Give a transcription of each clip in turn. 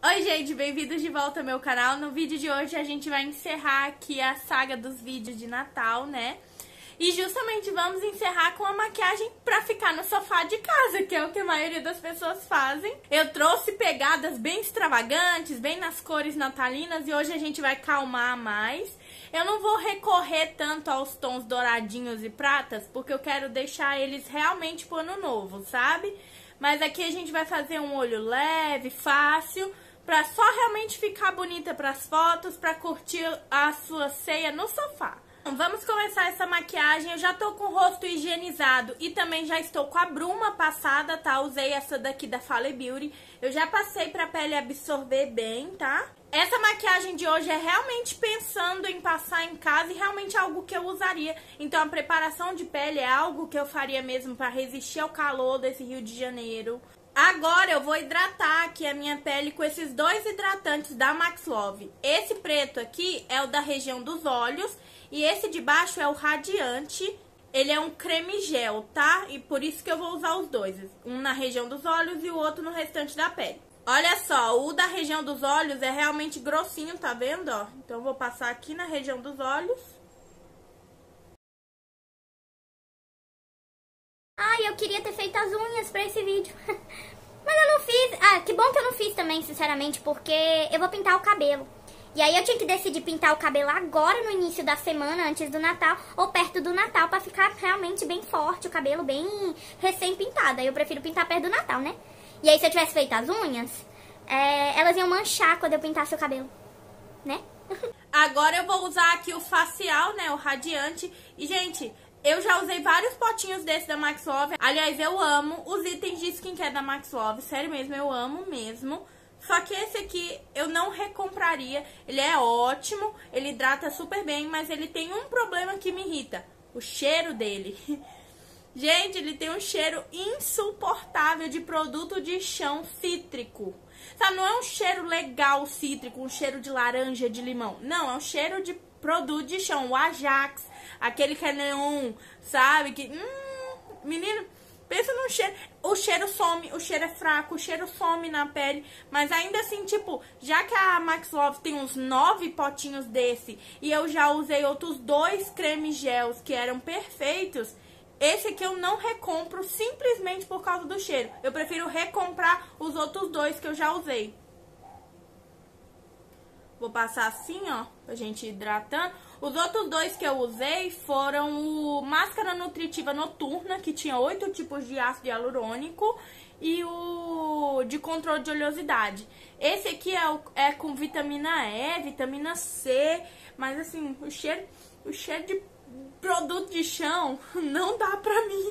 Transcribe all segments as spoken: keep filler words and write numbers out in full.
Oi gente, bem-vindos de volta ao meu canal. No vídeo de hoje a gente vai encerrar aqui a saga dos vídeos de Natal, né? E justamente vamos encerrar com a maquiagem pra ficar no sofá de casa, que é o que a maioria das pessoas fazem. Eu trouxe pegadas bem extravagantes, bem nas cores natalinas, e hoje a gente vai calmar mais. Eu não vou recorrer tanto aos tons douradinhos e pratas, porque eu quero deixar eles realmente pro ano novo, sabe? Mas aqui a gente vai fazer um olho leve, fácil, pra só realmente ficar bonita pras fotos, pra curtir a sua ceia no sofá. Vamos começar essa maquiagem. Eu já tô com o rosto higienizado e também já estou com a bruma passada, tá? Usei essa daqui da Fale Beauty. Eu já passei pra pele absorver bem, tá? Essa maquiagem de hoje é realmente pensando em passar em casa e realmente algo que eu usaria. Então a preparação de pele é algo que eu faria mesmo pra resistir ao calor desse Rio de Janeiro. Agora eu vou hidratar aqui a minha pele com esses dois hidratantes da Max Love. Esse preto aqui é o da região dos olhos e esse de baixo é o radiante. Ele é um creme gel, tá? E por isso que eu vou usar os dois. Um na região dos olhos e o outro no restante da pele. Olha só, o da região dos olhos é realmente grossinho, tá vendo, ó? Então eu vou passar aqui na região dos olhos. Ai, eu queria ter feito as unhas pra esse vídeo. Mas eu não fiz. Ah, que bom que eu não fiz também, sinceramente, porque eu vou pintar o cabelo. E aí eu tinha que decidir pintar o cabelo agora, no início da semana, antes do Natal, ou perto do Natal, pra ficar realmente bem forte, o cabelo bem recém-pintado. Aí eu prefiro pintar perto do Natal, né? E aí se eu tivesse feito as unhas, é, elas iam manchar quando eu pintasse o cabelo, né? Agora eu vou usar aqui o facial, né, o radiante. E, gente, eu já usei vários potinhos desse da Max Love. Aliás, eu amo os itens de skincare da Max Love. Sério mesmo, eu amo mesmo. Só que esse aqui eu não recompraria. Ele é ótimo, ele hidrata super bem, mas ele tem um problema que me irrita. O cheiro dele. Gente, ele tem um cheiro insuportável de produto de chão cítrico. Sabe, não é um cheiro legal cítrico, um cheiro de laranja, de limão. Não, é um cheiro de produto de chão, o Ajax, aquele que é neon, sabe? Que, hum, menino, pensa num cheiro. O cheiro some, o cheiro é fraco, o cheiro some na pele. Mas ainda assim, tipo, já que a Max Love tem uns nove potinhos desse e eu já usei outros dois cremes gels que eram perfeitos, esse aqui eu não recompro simplesmente por causa do cheiro. Eu prefiro recomprar os outros dois que eu já usei. Vou passar assim, ó, pra gente ir hidratando. Os outros dois que eu usei foram o Máscara Nutritiva Noturna, que tinha oito tipos de ácido hialurônico, e o de controle de oleosidade. Esse aqui é, o, é com vitamina E, vitamina C, mas assim, o cheiro, o cheiro de produto de chão não dá pra mim.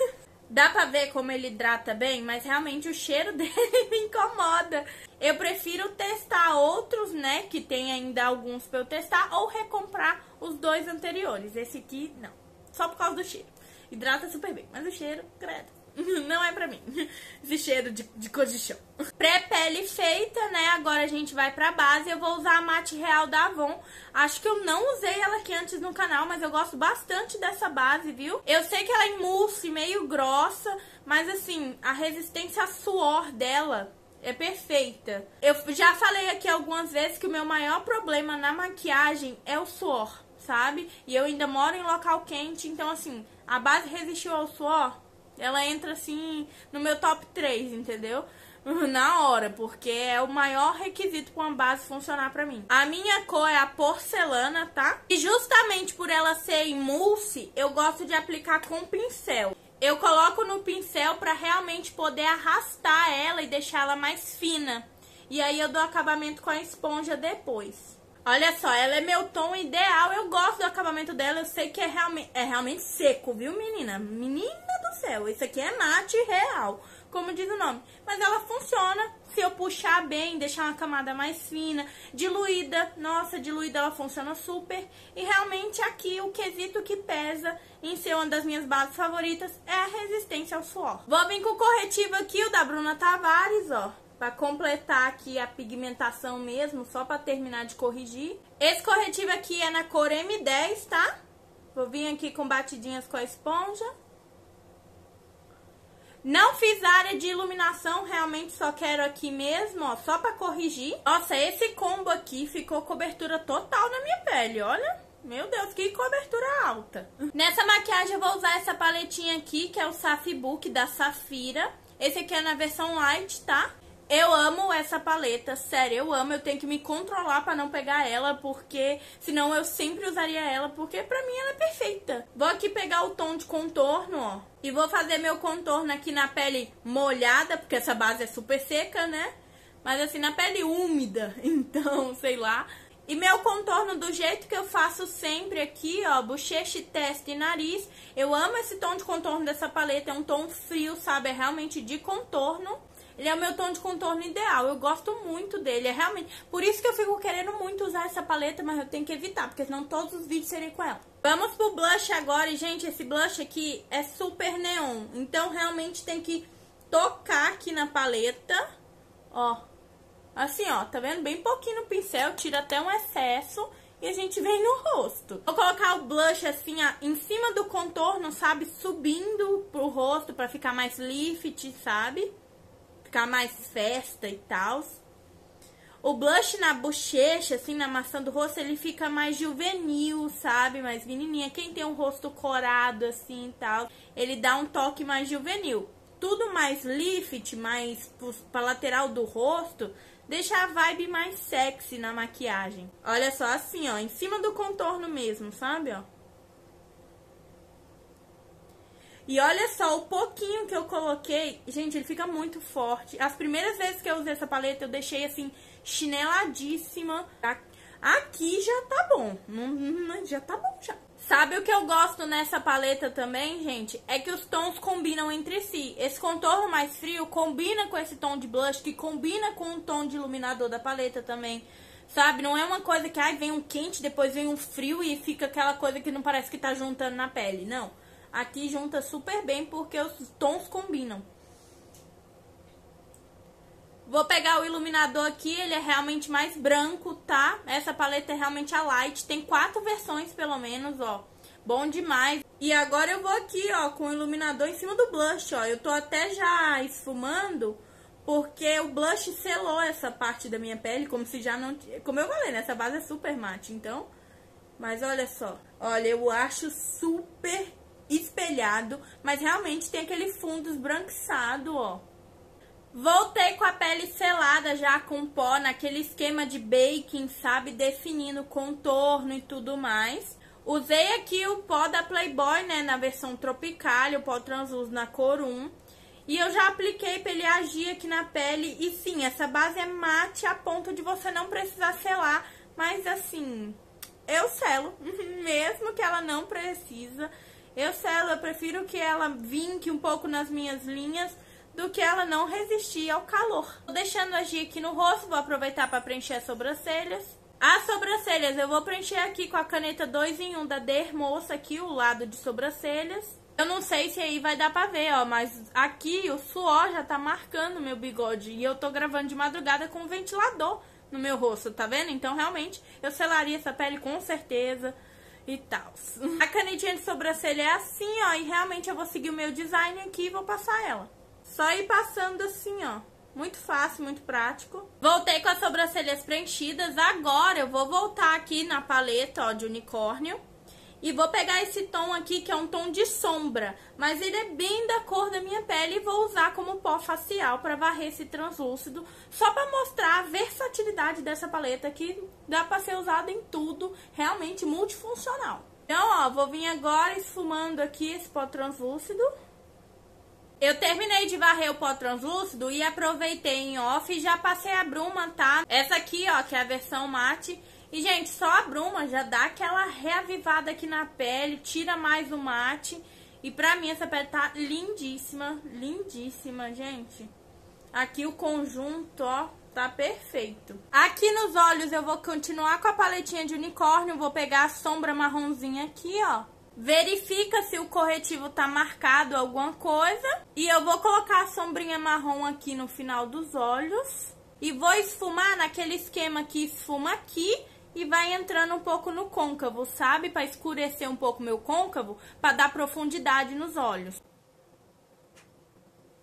Dá pra ver como ele hidrata bem, mas realmente o cheiro dele me incomoda. Eu prefiro testar outros, né, que tem ainda alguns pra eu testar, ou recomprar os dois anteriores. Esse aqui, não. Só por causa do cheiro. Hidrata super bem, mas o cheiro, credo, não é pra mim. Esse cheiro de, de coisa de chão. Pré-pele feita, né? Agora a gente vai pra base. Eu vou usar a Mate Real da Avon. Acho que eu não usei ela aqui antes no canal, mas eu gosto bastante dessa base, viu? Eu sei que ela é mousse, meio grossa, mas assim, a resistência a suor dela é perfeita. Eu já falei aqui algumas vezes que o meu maior problema na maquiagem é o suor, sabe? E eu ainda moro em local quente, então assim, a base resistiu ao suor. Ela entra, assim, no meu top três, entendeu? Na hora, porque é o maior requisito para uma base funcionar pra mim. A minha cor é a porcelana, tá? E justamente por ela ser em mousse, eu gosto de aplicar com pincel. Eu coloco no pincel pra realmente poder arrastar ela e deixar ela mais fina. E aí eu dou acabamento com a esponja depois. Olha só, ela é meu tom ideal, eu gosto do acabamento dela, eu sei que é realmente, é realmente seco, viu, menina? Menina do céu, isso aqui é mate real, como diz o nome. Mas ela funciona se eu puxar bem, deixar uma camada mais fina, diluída. Nossa, diluída ela funciona super. E realmente aqui o quesito que pesa em ser uma das minhas bases favoritas é a resistência ao suor. Vou vir com o corretivo aqui, o da Bruna Tavares, ó. Pra completar aqui a pigmentação mesmo, só pra terminar de corrigir. Esse corretivo aqui é na cor M dez, tá? Vou vir aqui com batidinhas com a esponja. Não fiz área de iluminação, realmente só quero aqui mesmo, ó, só pra corrigir. Nossa, esse combo aqui ficou cobertura total na minha pele, olha. Meu Deus, que cobertura alta. Nessa maquiagem eu vou usar essa paletinha aqui, que é o Safi Book da Safira. Esse aqui é na versão light, tá? Eu amo essa paleta, sério, eu amo. Eu tenho que me controlar pra não pegar ela, porque senão eu sempre usaria ela, porque pra mim ela é perfeita. Vou aqui pegar o tom de contorno, ó, e vou fazer meu contorno aqui na pele molhada, porque essa base é super seca, né? Mas assim, na pele úmida, então, sei lá. E meu contorno do jeito que eu faço sempre aqui, ó, bochecha, testa e nariz. Eu amo esse tom de contorno dessa paleta, é um tom frio, sabe? É realmente de contorno. Ele é o meu tom de contorno ideal, eu gosto muito dele, é realmente... Por isso que eu fico querendo muito usar essa paleta, mas eu tenho que evitar, porque senão todos os vídeos serem com ela. Vamos pro blush agora, e gente, esse blush aqui é super neon, então realmente tem que tocar aqui na paleta, ó. Assim, ó, tá vendo? Bem pouquinho no pincel, tira até um excesso e a gente vem no rosto. Vou colocar o blush assim, ó, em cima do contorno, sabe? Subindo pro rosto pra ficar mais lift, sabe? Ficar mais festa e tal. O blush na bochecha, assim, na maçã do rosto, ele fica mais juvenil, sabe? Mais menininha. Quem tem um rosto corado, assim, e tal, ele dá um toque mais juvenil. Tudo mais lift, mais pra lateral do rosto, deixa a vibe mais sexy na maquiagem. Olha só, assim, ó, em cima do contorno mesmo, sabe, ó? E olha só, o pouquinho que eu coloquei, gente, ele fica muito forte. As primeiras vezes que eu usei essa paleta, eu deixei, assim, chineladíssima. Aqui já tá bom, já tá bom já. Sabe o que eu gosto nessa paleta também, gente? É que os tons combinam entre si. Esse contorno mais frio combina com esse tom de blush, que combina com o tom de iluminador da paleta também. Sabe? Não é uma coisa que, ai, vem um quente, depois vem um frio e fica aquela coisa que não parece que tá juntando na pele. Não. Aqui junta super bem porque os tons combinam. Vou pegar o iluminador aqui, ele é realmente mais branco, tá? Essa paleta é realmente a light, tem quatro versões pelo menos, ó. Bom demais. E agora eu vou aqui, ó, com o iluminador em cima do blush, ó. Eu tô até já esfumando, porque o blush selou essa parte da minha pele, como se já não... Como eu falei, né? Essa base é super mate, então... Mas olha só, olha, eu acho super espelhado, mas realmente tem aquele fundo esbranquiçado, ó. Voltei com a pele selada já com pó, naquele esquema de baking, sabe? Definindo contorno e tudo mais. Usei aqui o pó da Playboy, né? Na versão tropical, o pó translúcido na cor um. E eu já apliquei pra ele agir aqui na pele. E sim, essa base é mate a ponto de você não precisar selar. Mas assim, eu selo, mesmo que ela não precisa. Eu selo, eu prefiro que ela vinque um pouco nas minhas linhas do que ela não resistir ao calor. Tô deixando agir aqui no rosto, vou aproveitar para preencher as sobrancelhas. As sobrancelhas eu vou preencher aqui com a caneta dois em um da Dermoça, aqui o lado de sobrancelhas. Eu não sei se aí vai dar pra ver, ó, mas aqui o suor já tá marcando meu bigode e eu tô gravando de madrugada com um ventilador no meu rosto, tá vendo? Então realmente eu selaria essa pele com certeza e tal. A canetinha de sobrancelha é assim, ó, e realmente eu vou seguir o meu design aqui e vou passar ela. Só ir passando assim, ó. Muito fácil, muito prático. Voltei com as sobrancelhas preenchidas. Agora eu vou voltar aqui na paleta, ó, de unicórnio. E vou pegar esse tom aqui, que é um tom de sombra. Mas ele é bem da cor da minha pele. E vou usar como pó facial pra varrer esse translúcido. Só pra mostrar a versatilidade dessa paleta, que dá pra ser usada em tudo. Realmente multifuncional. Então, ó, vou vir agora esfumando aqui esse pó translúcido. Eu terminei de varrer o pó translúcido e aproveitei em off e já passei a bruma, tá? Essa aqui, ó, que é a versão mate. E, gente, só a bruma já dá aquela reavivada aqui na pele, tira mais o mate. E pra mim essa pele tá lindíssima, lindíssima, gente. Aqui o conjunto, ó, tá perfeito. Aqui nos olhos eu vou continuar com a paletinha de unicórnio, vou pegar a sombra marronzinha aqui, ó. Verifica se o corretivo tá marcado alguma coisa. E eu vou colocar a sombrinha marrom aqui no final dos olhos. E vou esfumar naquele esquema que esfuma aqui e vai entrando um pouco no côncavo, sabe? Pra escurecer um pouco meu côncavo, pra dar profundidade nos olhos.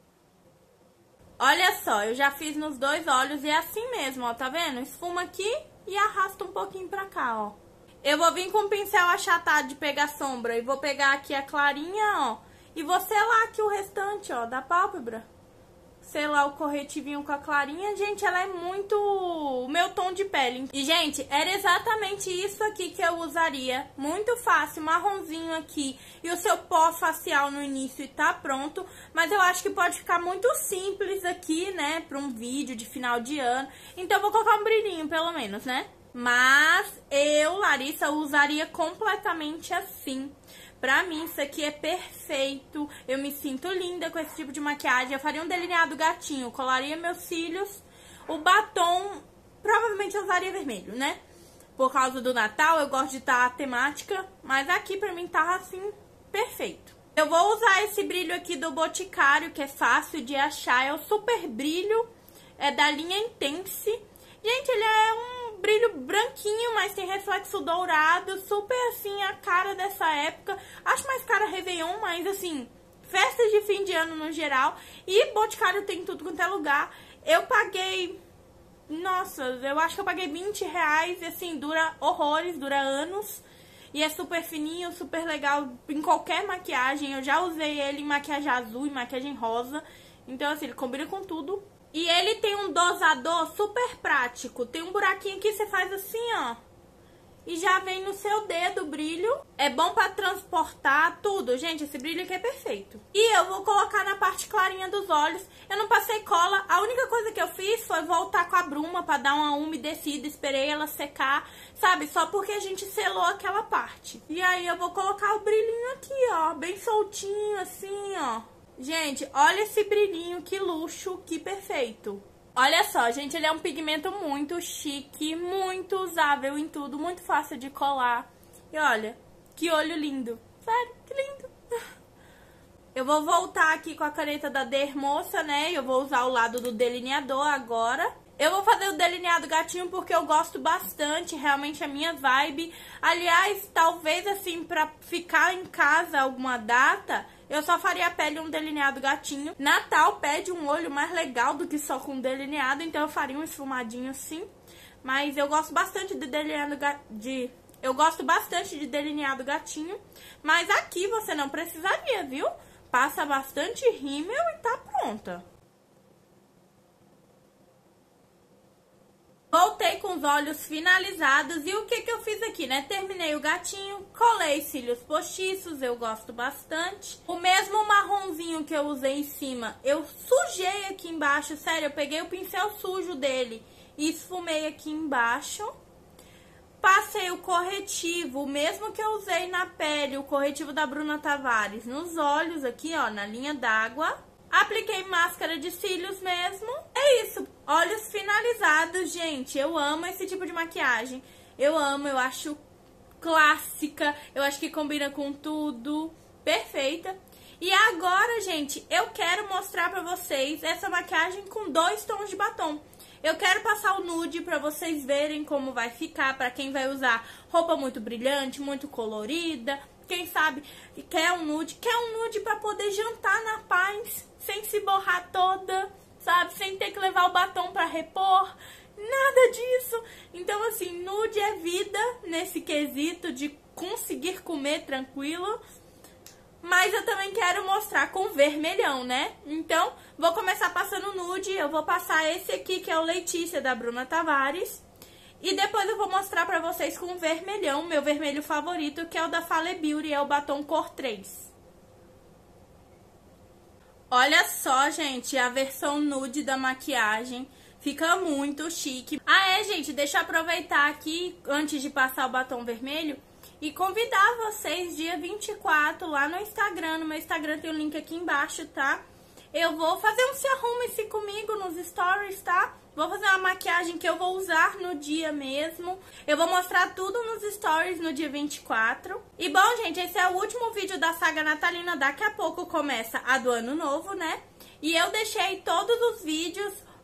Olha só, eu já fiz nos dois olhos e é assim mesmo, ó, tá vendo? Esfuma aqui e arrasta um pouquinho pra cá, ó. Eu vou vir com um pincel achatado de pegar sombra e vou pegar aqui a clarinha, ó. E vou selar aqui o restante, ó, da pálpebra. Selar o corretivinho com a clarinha. Gente, ela é muito o meu tom de pele. E, gente, era exatamente isso aqui que eu usaria. Muito fácil, marronzinho aqui. E o seu pó facial no início e tá pronto. Mas eu acho que pode ficar muito simples aqui, né? Pra um vídeo de final de ano. Então eu vou colocar um brilhinho, pelo menos, né? Mas eu, Larissa, usaria completamente assim. Pra mim, isso aqui é perfeito. Eu me sinto linda com esse tipo de maquiagem. Eu faria um delineado gatinho, colaria meus cílios. O batom, provavelmente eu usaria vermelho, né? Por causa do Natal, eu gosto de estar temática. Mas aqui pra mim tá assim, perfeito. Eu vou usar esse brilho aqui do Boticário, que é fácil de achar. É o Super Brilho, é da linha Intense. Gente, ele é um brilho branquinho, mas tem reflexo dourado, super assim a cara dessa época. Acho mais cara Réveillon, mas assim, festas de fim de ano no geral. E Boticário tem tudo quanto é lugar. Eu paguei, nossa, eu acho que eu paguei vinte reais e assim, dura horrores, dura anos. E é super fininho, super legal em qualquer maquiagem. Eu já usei ele em maquiagem azul e maquiagem rosa. Então assim, ele combina com tudo. E ele tem um dosador super prático. Tem um buraquinho aqui, você faz assim, ó. E já vem no seu dedo o brilho. É bom pra transportar tudo. Gente, esse brilho aqui é perfeito. E eu vou colocar na parte clarinha dos olhos. Eu não passei cola. A única coisa que eu fiz foi voltar com a bruma pra dar uma umedecida. Esperei ela secar, sabe? Só porque a gente selou aquela parte. E aí eu vou colocar o brilhinho aqui, ó. Bem soltinho, assim, ó. Gente, olha esse brilhinho, que luxo, que perfeito. Olha só, gente, ele é um pigmento muito chique, muito usável em tudo, muito fácil de colar. E olha, que olho lindo. Sério, que lindo. Eu vou voltar aqui com a caneta da Dermoça, né? Eu vou usar o lado do delineador agora. Eu vou fazer o delineado gatinho porque eu gosto bastante, realmente é a minha vibe. Aliás, talvez assim, pra ficar em casa alguma data, eu só faria a pele um delineado gatinho. Natal pede um olho mais legal do que só com delineado, então eu faria um esfumadinho assim. Mas eu gosto bastante de delineado de eu gosto bastante de delineado gatinho, mas aqui você não precisaria, viu? Passa bastante rímel e tá pronta. Voltei com os olhos finalizados e o que que eu fiz aqui, né? Terminei o gatinho, colei cílios postiços, eu gosto bastante. O mesmo marronzinho que eu usei em cima, eu sujei aqui embaixo, sério, eu peguei o pincel sujo dele e esfumei aqui embaixo. Passei o corretivo, o mesmo que eu usei na pele, o corretivo da Bruna Tavares, nos olhos aqui, ó, na linha d'água. Apliquei máscara de cílios mesmo. É isso, olhos finalizados, gente. Eu amo esse tipo de maquiagem. Eu amo, eu acho clássica. Eu acho que combina com tudo. Perfeita. E agora, gente, eu quero mostrar pra vocês essa maquiagem com dois tons de batom. Eu quero passar o nude pra vocês verem como vai ficar. Pra quem vai usar roupa muito brilhante, muito colorida. Quem sabe quer um nude, quer um nude pra poder jantar na paz, sem se borrar toda, sabe? Sem ter que levar o batom pra repor, nada disso. Então, assim, nude é vida nesse quesito de conseguir comer tranquilo. Mas eu também quero mostrar com vermelhão, né? Então, vou começar passando nude. Eu vou passar esse aqui, que é o Letícia, da Bruna Tavares. E depois eu vou mostrar pra vocês com vermelhão, meu vermelho favorito, que é o da Fale Beauty, é o batom cor três. Olha só, gente, a versão nude da maquiagem. Fica muito chique. Ah, é, gente, deixa eu aproveitar aqui, antes de passar o batom vermelho, e convidar vocês dia vinte e quatro lá no Instagram. No meu Instagram tem o link aqui embaixo, tá? Eu vou fazer um se arrume-se comigo nos stories, tá? Vou fazer uma maquiagem que eu vou usar no dia mesmo. Eu vou mostrar tudo nos stories no dia vinte e quatro. E bom, gente, esse é o último vídeo da saga natalina. Daqui a pouco começa a do ano novo, né? E eu deixei todos os vídeos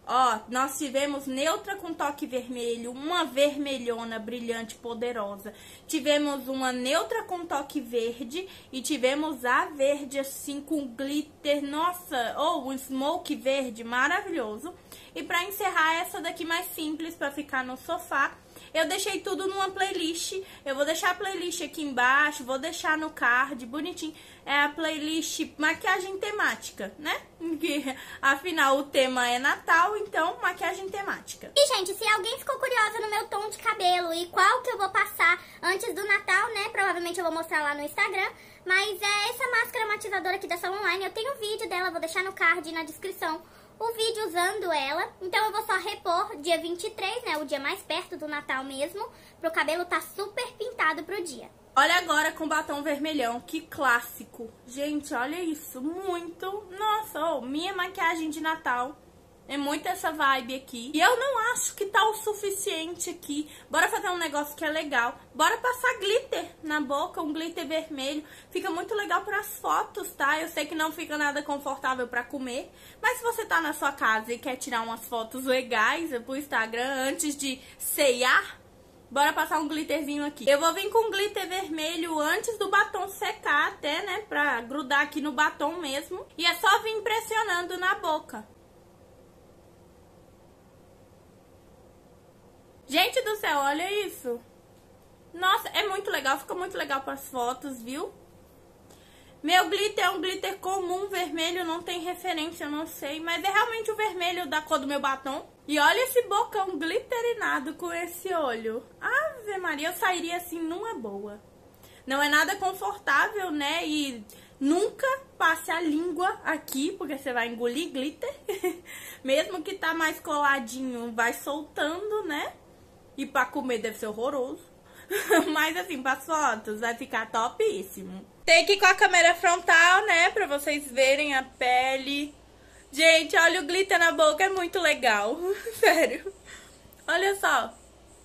Ó, nós tivemos neutra com toque vermelho, uma vermelhona brilhante poderosa. Tivemos uma neutra com toque verde e tivemos a verde assim com glitter, nossa, ou um smoke verde maravilhoso. E pra encerrar essa daqui mais simples pra ficar no sofá, eu deixei tudo numa playlist. Eu vou deixar a playlist aqui embaixo, vou deixar no card, bonitinho. É a playlist maquiagem temática, né? Que, afinal, o tema é Natal, então maquiagem temática. E, gente, se alguém ficou curiosa no meu tom de cabelo e qual que eu vou passar antes do Natal, né? Provavelmente eu vou mostrar lá no Instagram. Mas é essa máscara matizadora aqui da Salon Online. Eu tenho um vídeo dela, vou deixar no card e na descrição o vídeo usando ela. Então eu vou só repor dia vinte e três, né? O dia mais perto do Natal mesmo, pro cabelo tá super pintado pro dia. Olha agora com batom vermelhão, que clássico. Gente, olha isso, muito. Nossa, oh, minha maquiagem de Natal é muito essa vibe aqui. E eu não acho que tá o suficiente aqui. Bora fazer um negócio que é legal. Bora passar glitter na boca, um glitter vermelho. Fica muito legal para as fotos, tá? Eu sei que não fica nada confortável para comer, mas se você tá na sua casa e quer tirar umas fotos legais pro Instagram antes de ceiar, bora passar um glitterzinho aqui. Eu vou vir com glitter vermelho antes do batom secar até, né? Pra grudar aqui no batom mesmo. E é só vir pressionando na boca. Gente do céu, olha isso. Nossa, é muito legal. Fica muito legal para as fotos, viu? Meu glitter é um glitter comum, vermelho, não tem referência, eu não sei. Mas é realmente o vermelho da cor do meu batom. E olha esse bocão glitterinado com esse olho. Ave Maria, eu sairia assim numa boa. Não é nada confortável, né? E nunca passe a língua aqui, porque você vai engolir glitter. Mesmo que tá mais coladinho, vai soltando, né? E pra comer deve ser horroroso. Mas assim, para as fotos vai ficar topíssimo. Tem que ir com a câmera frontal, né? Pra vocês verem a pele. Gente, olha o glitter na boca, é muito legal. Sério. Olha só.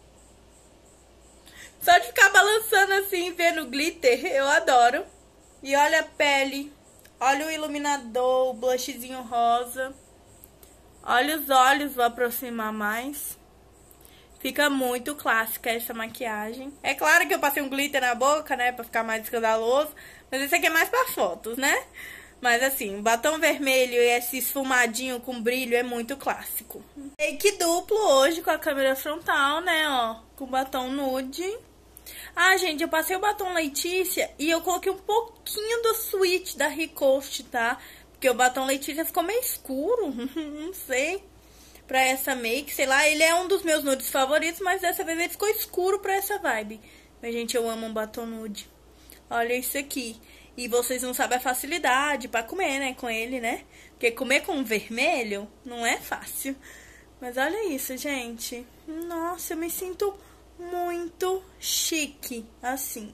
Só de ficar balançando assim, vendo o glitter, eu adoro. E olha a pele. Olha o iluminador, o blushzinho rosa. Olha os olhos, vou aproximar mais. Fica muito clássica essa maquiagem. É claro que eu passei um glitter na boca, né, pra ficar mais escandaloso. Mas esse aqui é mais pra fotos, né? Mas assim, batom vermelho e esse esfumadinho com brilho é muito clássico. Take duplo hoje com a câmera frontal, né, ó. Com batom nude. Ah, gente, eu passei o batom Letícia e eu coloquei um pouquinho do Sweet da Ricoste, tá? Porque o batom Letícia ficou meio escuro, não sei. Pra essa make, sei lá, ele é um dos meus nudes favoritos, mas dessa vez ele ficou escuro pra essa vibe. Mas, gente, eu amo um batom nude. Olha isso aqui. E vocês não sabem a facilidade pra comer, né, com ele, né? Porque comer com vermelho não é fácil. Mas olha isso, gente. Nossa, eu me sinto muito chique, assim.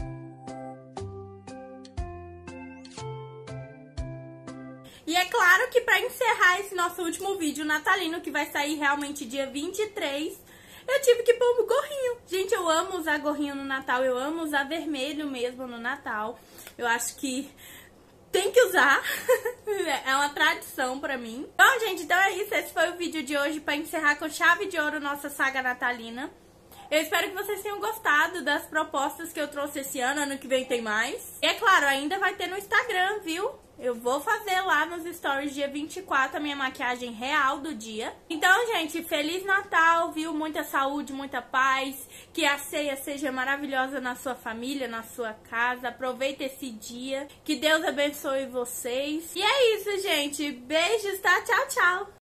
E é claro que pra encerrar esse nosso último vídeo natalino, que vai sair realmente dia vinte e três, eu tive que pôr um gorrinho. Gente, eu amo usar gorrinho no Natal, eu amo usar vermelho mesmo no Natal. Eu acho que tem que usar, é uma tradição pra mim. Bom, gente, então é isso, esse foi o vídeo de hoje pra encerrar com chave de ouro nossa saga natalina. Eu espero que vocês tenham gostado das propostas que eu trouxe esse ano, ano que vem tem mais. E é claro, ainda vai ter no Instagram, viu? Eu vou fazer lá nos stories dia vinte e quatro a minha maquiagem real do dia. Então, gente, Feliz Natal, viu? Muita saúde, muita paz. Que a ceia seja maravilhosa na sua família, na sua casa. Aproveita esse dia. Que Deus abençoe vocês. E é isso, gente. Beijos, tá? Tchau, tchau.